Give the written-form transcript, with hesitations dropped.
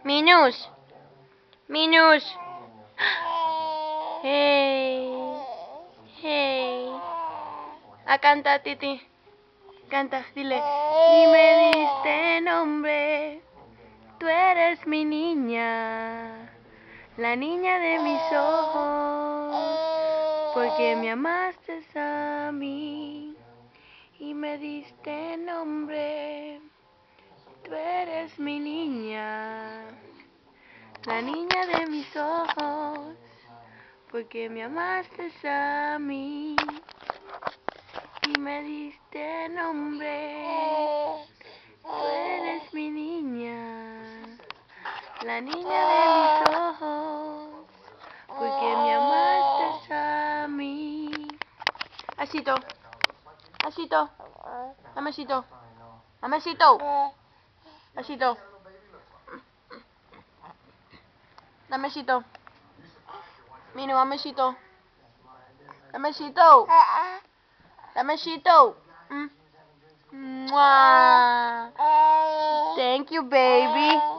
Minus. Minus. Hey. Hey. Canta, Titi. Canta, dile. Y me diste nombre. Tú eres mi niña. La niña de mis ojos. Porque me amaste a mí. Y me diste nombre. Tú eres mi niña, la niña de mis ojos, porque me amaste a mí y me diste nombre. Tú eres mi niña, la niña de mis ojos, porque me amaste a mí. Asito, asito, dame asito, dame asito. Besito. Dame besito. Minu, dame besito. Dame besito. Dame besito. Mwah. Thank you, baby.